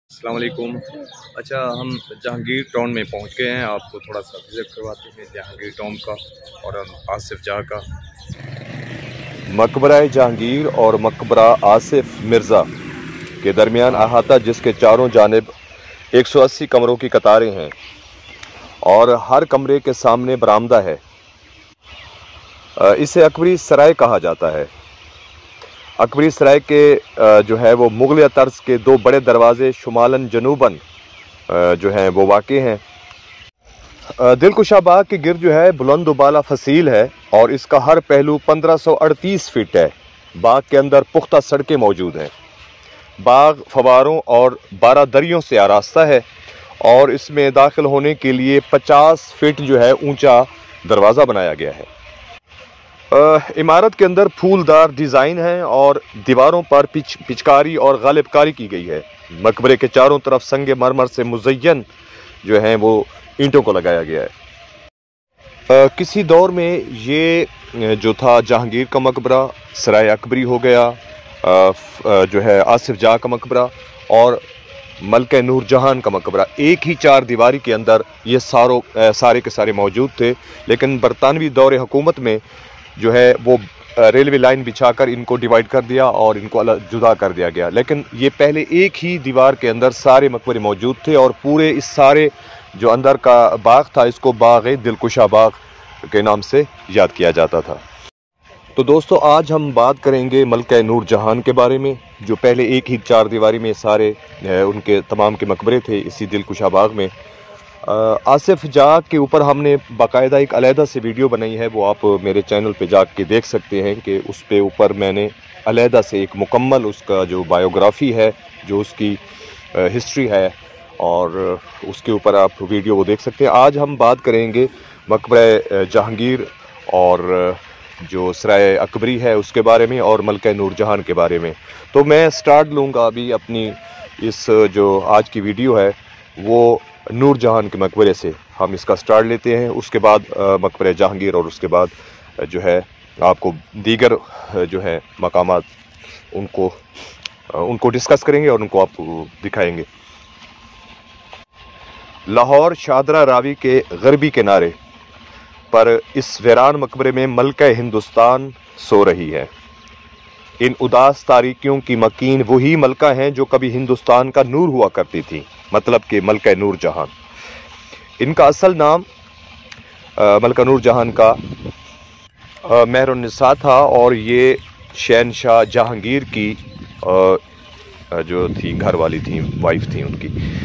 السلام علیکم۔ اچھا، ہم جہانگیر ٹاؤن میں پہنچ گئے ہیں، آپ کو تھوڑا سا وزٹ کرواتے ہیں جہانگیر ٹاؤن کا اور آصف جاہ کا۔ مقبرہ جہانگیر اور مقبرہ آصف مرزا کے درمیان احاطہ، جس کے چاروں جانب 180 کمروں کی قطاریں ہیں اور ہر کمرے کے سامنے برآمدہ ہے۔ اسے اکبری سرائے کہا جاتا ہے۔ اکبری سرائے کے جو ہے وہ مغلیہ طرز کے دو بڑے دروازے شمالاً جنوباً جو ہیں وہ واقع ہیں۔ دلکشا باغ کے گرد جو ہے بلند و بالا فصیل ہے اور اس کا ہر پہلو 1538 فٹ ہے۔ باغ کے اندر پختہ سڑکیں موجود ہیں۔ باغ فواروں اور 12 دریوں سے آراستہ ہے اور اس میں داخل ہونے کے لیے 50 فٹ جو ہے اونچا دروازہ بنایا گیا ہے۔ عمارت کے اندر پھولدار ڈیزائن ہے اور دیواروں پر پچکاری اور غالب کاری کی گئی ہے۔ مقبرے کے چاروں طرف سنگ مرمر سے مزین جو ہیں وہ اینٹوں کو لگایا گیا ہے۔ کسی دور میں یہ جو تھا جہانگیر کا مقبرہ، سرائے اکبری ہو گیا، جو ہے آصف جاہ کا مقبرہ اور ملکہ نور جہان کا مقبرہ، ایک ہی چار دیواری کے اندر یہ سارے کے سارے موجود تھے۔ لیکن برطانوی دور حکومت میں جو ہے وہ ریلوے لائن بچھا کر ان کو ڈیوائیڈ کر دیا اور ان کو جدا کر دیا گیا، لیکن یہ پہلے ایک ہی دیوار کے اندر سارے مقبرے موجود تھے اور پورے اس سارے جو اندر کا باغ تھا اس کو باغ دلکشا باغ کے نام سے یاد کیا جاتا تھا۔ تو دوستو، آج ہم بات کریں گے ملکہ نور جہان کے بارے میں، جو پہلے ایک ہی چار دیواری میں سارے ان کے تمام کے مقبرے تھے اسی دلکشا باغ میں۔ آصف جاہ کے اوپر ہم نے باقاعدہ ایک علیحدہ سے ویڈیو بنائی ہے، وہ آپ میرے چینل پہ جا کے دیکھ سکتے ہیں کہ اس پہ اوپر میں نے علیحدہ سے ایک مکمل اس کا جو بایوگرافی ہے، جو اس کی ہسٹری ہے، اور اس کے اوپر آپ ویڈیو کو دیکھ سکتے ہیں۔ آج ہم بات کریں گے مقبرہ جہانگیر اور جو سرائے اکبری ہے اس کے بارے میں اور ملکہ نور جہان کے بارے میں۔ تو میں سٹارٹ لوں گا ابھی اپنی اس جو آج کی ویڈیو ہے وہ نور جہان کے مقبرے سے ہم اس کا سٹارٹ لیتے ہیں، اس کے بعد مقبرہ جہانگیر اور اس کے بعد جو ہے آپ کو دیگر جو ہے مقامات ان کو ڈسکس کریں گے اور ان کو آپ کو دکھائیں گے۔ لاہور شاہدرہ راوی کے غربی کنارے پر اس ویران مقبرے میں ملکہ ہندوستان سو رہی ہے۔ ان اداس تاریکیوں کی مکین وہی ملکہ ہیں جو کبھی ہندوستان کا نور ہوا کرتی تھی، مطلب کہ ملکہ نور جہان۔ ان کا اصل نام ملکہ نور جہان کا مہر النساء تھا اور یہ شہنشاہ جہانگیر کی جو تھی گھر والی تھی، وائف تھی ان کی۔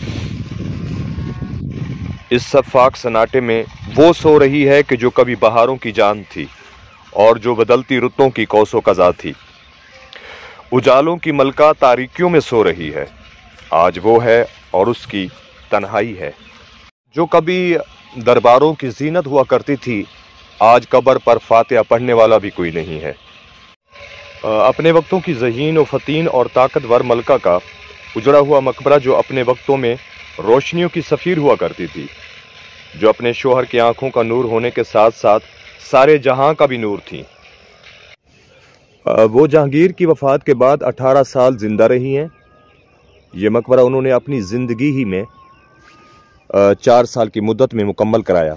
اس شفاق سناٹے میں وہ سو رہی ہے کہ جو کبھی بہاروں کی جان تھی اور جو بدلتی رتوں کی کوس و قزا تھی۔ اجالوں کی ملکہ تاریکیوں میں سو رہی ہے، آج وہ ہے اور اس کی تنہائی ہے۔ جو کبھی درباروں کی زینت ہوا کرتی تھی، آج قبر پر فاتحہ پڑھنے والا بھی کوئی نہیں ہے۔ اپنے وقتوں کی ذہین و فتین اور طاقتور ملکہ کا اجڑا ہوا مقبرہ جو اپنے وقتوں میں روشنیوں کی سفیر ہوا کرتی تھی، جو اپنے شوہر کی آنکھوں کا نور ہونے کے ساتھ ساتھ سارے جہاں کا بھی نور تھی۔ وہ جہانگیر کی وفات کے بعد 18 سال زندہ رہی ہیں۔ یہ مقبرہ انہوں نے اپنی زندگی ہی میں 4 سال کی مدت میں مکمل کرایا۔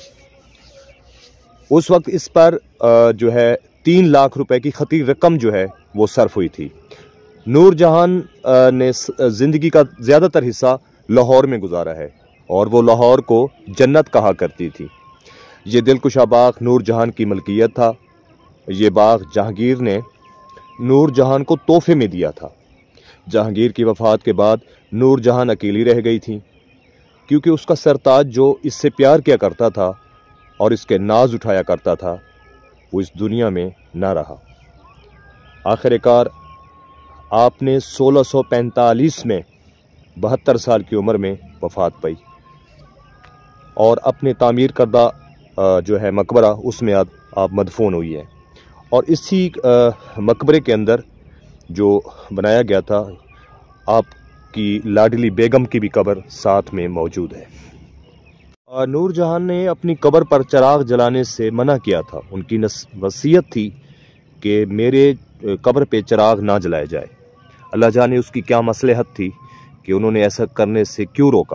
اس وقت اس پر جو ہے 3 لاکھ روپے کی خطی رقم جو ہے وہ صرف ہوئی تھی۔ نور جہان نے زندگی کا زیادہ تر حصہ لاہور میں گزارا ہے اور وہ لاہور کو جنت کہا کرتی تھی۔ یہ دلکشا باغ نور جہان کی ملکیت تھا۔ یہ باغ جہانگیر نے نور جہان کو تحفے میں دیا تھا۔ جہانگیر کی وفات کے بعد نور جہان اکیلی رہ گئی تھی، کیونکہ اس کا سرتاج جو اس سے پیار کیا کرتا تھا اور اس کے ناز اٹھایا کرتا تھا، وہ اس دنیا میں نہ رہا۔ آخر کار آپ نے 1645 میں 72 سال کی عمر میں وفات پائی اور اپنے تعمیر کردہ جو ہے مقبرہ اس میں آپ مدفون ہوئی ہے۔ اور اسی مقبرے کے اندر جو بنایا گیا تھا، آپ کی لاڈلی بیگم کی بھی قبر ساتھ میں موجود ہے۔ نور جہان نے اپنی قبر پر چراغ جلانے سے منع کیا تھا۔ ان کی وصیت تھی کہ میرے قبر پہ چراغ نہ جلائے جائے۔ اللہ جانے اس کی کیا مصلحت تھی कि उन्होंने ऐसा करने से क्यों रोका।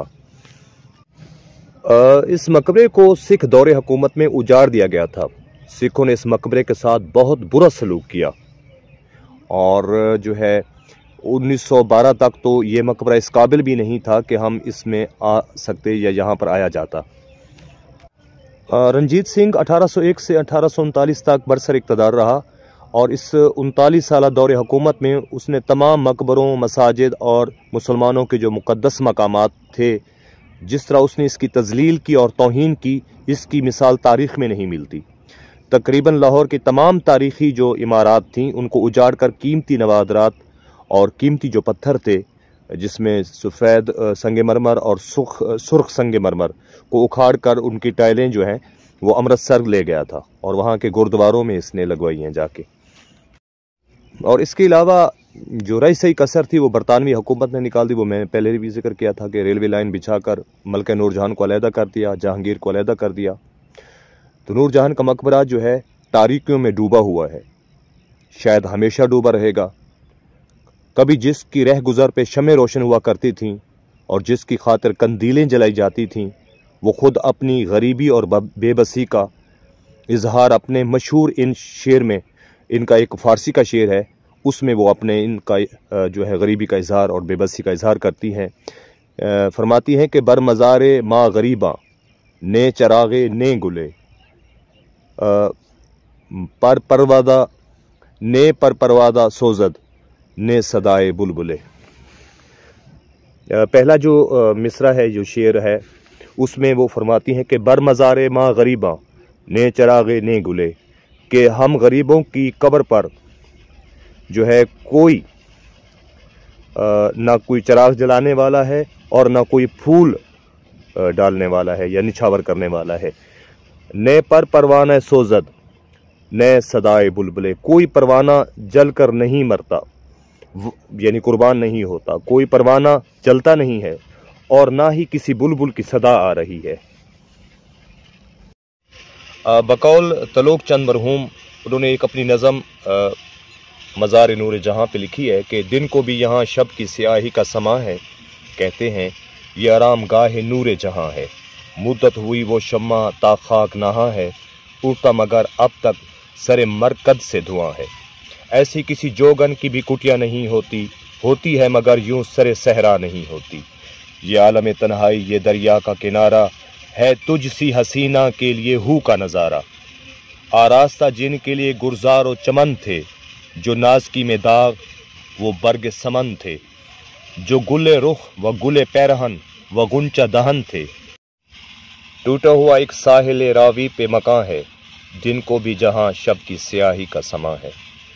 इस मकबरे को सिख दौरे हुकूमत में उजाड़ दिया गया था। सिखों ने इस मकबरे के साथ बहुत बुरा सलूक किया और जो है 1912 तक तो ये मकबरा इस काबिल भी नहीं था कि हम इसमें आ सकते या यहाँ पर आया जाता। रंजीत सिंह 1801 से 1839 तक बरसर इक़्तिदार रहा और इस 39 साल दौरे हुकूमत में उसने तमाम मकबरों, मसाजिद और मुसलमानों के जो मुक़द्दस मकामात थे, जिस तरह उसने इसकी तज़लील की और तौहीन की, इसकी मिसाल तारीख़ में नहीं मिलती। तकरीबन लाहौर की तमाम तारीख़ी जो इमारत थीं उनको उजाड़ कर कीमती नवादरात और कीमती जो पत्थर थे, जिसमें सफ़ेद संगमरमर और सुर्ख संगमरमर को उखाड़ कर उनकी टाइलें जो हैं वो अमृतसर ले गया था और वहाँ के गुरुद्वारों में इसने लगवाई हैं जाके। और इसके अलावा जो रही सही कसर थी वो बरतानवी हुकूमत ने निकाल दी। वो मैंने पहले भी जिक्र किया था कि रेलवे लाइन बिछाकर मलका नूरजहां को अलहदा कर दिया, जहांगीर को अलहदा कर दिया। तो नूरजहां का मकबरा जो है तारीकियों में डूबा हुआ है, शायद हमेशा डूबा रहेगा। कभी जिसकी रह गुज़र पे शमें रोशन हुआ करती थीं और जिसकी खातिर कंदीलें जलाई जाती थीं, वो ख़ुद अपनी गरीबी और बेबसी का इजहार अपने मशहूर इन शेर में, इनका एक फ़ारसी का शेर है, उसमें वो अपने इनका जो है गरीबी का इजहार और बेबसी का इजहार करती हैं। फरमाती हैं कि बर मज़ारे माँ गरीबा ने चरागे ने गुले पर परवादा सोजद ने सदाए बुलबुले। पहला जो मिसरा है, जो शेर है, उसमें वो फरमाती हैं कि बर मज़ारे माँ गरीबा ने चरागे ने गुले, कि हम गरीबों की कब्र पर जो है कोई ना कोई चराग जलाने वाला है और ना कोई फूल डालने वाला है या निछावर करने वाला है। ने पर परवाना सोजद ने सदाए बुलबुले, कोई परवाना जल कर नहीं मरता, यानी कुर्बान नहीं होता, कोई परवाना जलता नहीं है और ना ही किसी बुलबुल की सदा आ रही है। बकौल तलोक चंद मरहूम, उन्होंने एक अपनी नज़म मज़ार नूर जहाँ पे लिखी है कि दिन को भी यहाँ शब की स्याही का समा है, कहते हैं ये आराम गाह नूर जहाँ है, मुद्दत हुई वो शम्मा ता खाक नहा है, उठता मगर अब तक सरे मरकद से धुआं है। ऐसी किसी जोगन की भी कुटिया नहीं होती, होती है मगर यूं सरे सहरा नहीं होती। ये आलम तन्हाई ये दरिया का किनारा है, तुझ सी हसीना के लिए हू का नज़ारा। आरास्ता जिन के लिए गुलजार व चमन थे, जो नाज़की में दाग वो बर्ग समन थे, जो गुले रुख व गुले पैरहन व गुंचा दहन थे। टूटा हुआ एक साहिल रावी पे मकान है, दिन को भी जहां शब की स्याही का समा है।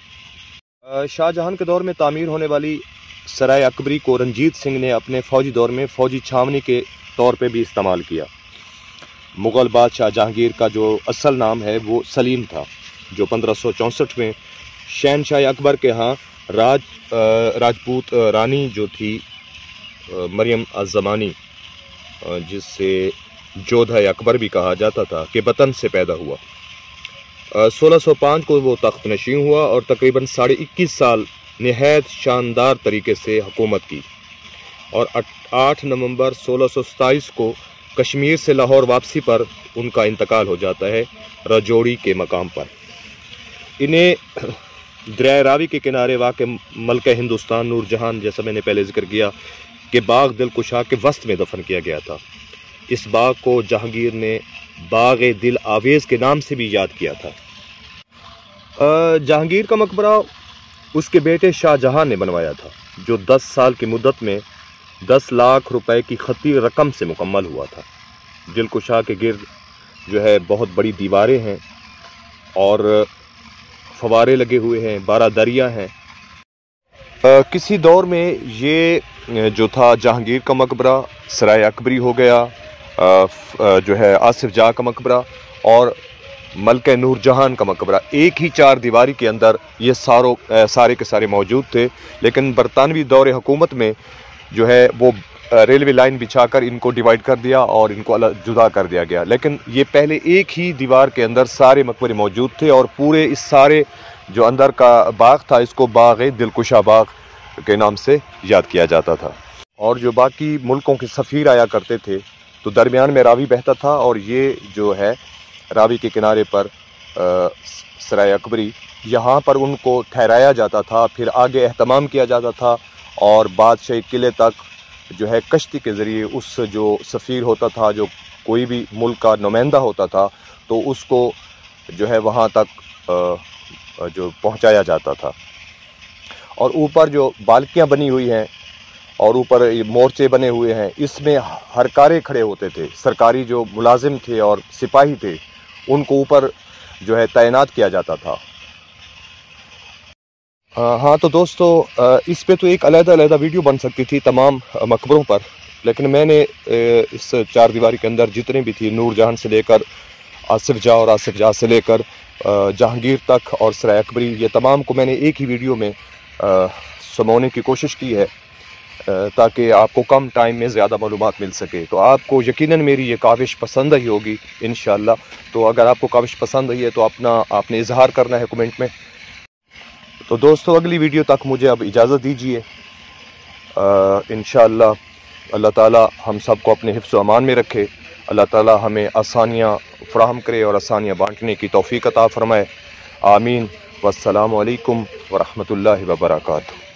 शाहजहां के दौर में तामीर होने वाली सराय अकबरी को रंजीत सिंह ने अपने फौजी दौर में फौजी छावनी के तौर पे भी इस्तेमाल किया। मुग़ल बादशाह जहांगीर का जो असल नाम है वो सलीम था, जो 1564 में शहनशाह अकबर के यहाँ राजपूत रानी जो थी मरियम अज़-ज़मानी, जिससे जोधा अकबर भी कहा जाता था, के वतन से पैदा हुआ। 1605 को वो तख्त नशीं हुआ और तकरीबन 21.5 साल नहायत शानदार तरीके से हुकूमत की और 8 नवंबर 1627 को कश्मीर से लाहौर वापसी पर उनका इंतकाल हो जाता है रजौड़ी के मकाम पर। इन्हें दरिया रावी के किनारे वाक़ मलका हिंदुस्तान नूरजहां, जैसा मैंने पहले जिक्र किया, कि बाग दिलकुशा के वस्त में दफन किया गया था। इस बाग को जहांगीर ने बाग दिल आवेज़ के नाम से भी याद किया था। जहांगीर का मकबरा उसके बेटे शाहजहां ने बनवाया था, जो 10 साल की मुद्दत में 10 लाख रुपए की खती रकम से मुकम्मल हुआ था। दिलकुशा के गिर्द जो है बहुत बड़ी दीवारें हैं और फवारे लगे हुए हैं, 12 दरिया हैं। किसी दौर में ये जो था जहांगीर का मकबरा सराय अकबरी हो गया, जो है आसिफ जाह का मकबरा और मलका नूरजहां का मकबरा, एक ही 4 दीवारी के अंदर ये सारे के सारे मौजूद थे। लेकिन बरतानवी दौरे हुकूमत में जो है वो रेलवे लाइन बिछाकर इनको डिवाइड कर दिया और इनको अलग जुदा कर दिया गया। लेकिन ये पहले एक ही दीवार के अंदर सारे मकबरे मौजूद थे और पूरे इस सारे जो अंदर का बाग था, इसको बाग दिलकुशा बाग के नाम से याद किया जाता था। اور جو باقی ملکوں کے سفیر آیا کرتے تھے تو درمیان میں راوی بہتا تھا، اور یہ جو ہے راوی کے کنارے پر سرائے اکبری، یہاں پر ان کو ٹھہرایا جاتا تھا، پھر آگے اہتمام کیا جاتا تھا، اور بادشاہی قلعے تک جو ہے کشتی کے ذریعے اس جو سفیر ہوتا تھا، جو کوئی بھی ملک کا نمائندہ ہوتا تھا، تو اس کو جو ہے وہاں تک جو پہنچایا جاتا تھا۔ اور اوپر جو بالکیاں بنی ہوئی ہیں اور اوپر مورچے بنے ہوئے ہیں، اس میں ہرکارے کھڑے ہوتے تھے، سرکاری جو ملازم تھے اور سپاہی تھے ان کو اوپر جو ہے تعینات کیا جاتا تھا۔ ہاں تو دوستو، اس پہ تو ایک علیحدہ ویڈیو بن سکتی تھی تمام مقبروں پر، لیکن میں نے اس چار دیواری کے اندر جتنے بھی تھی، نور جہاں سے لے کر آصف جاہ اور آصف جاہ سے لے کر جہانگیر تک اور سرائے اکبری، یہ تمام کو میں نے ایک ہی ویڈیو میں سمونے کی کوشش کی ہے تاکہ آپ کو کم ٹائم میں زیادہ معلومات مل سکے۔ تو آپ کو یقیناً میری یہ کاوش پسند ہی ہوگی انشاءاللہ۔ تو اگر آپ کو کاوش پسند آئی ہے تو آپ نے اظہار کرنا ہے کمنٹ میں۔ تو دوستو، اگلی ویڈیو تک مجھے اب اجازت دیجیے۔ انشاءاللہ اللہ تعالی ہم سب کو اپنے حفظ و امان میں رکھے، اللہ تعالی ہمیں آسانیاں فراہم کرے اور آسانیاں بانٹنے کی توفیق عطا فرمائے۔ آمین۔ والسلام علیکم ورحمۃ اللہ وبرکاتہ۔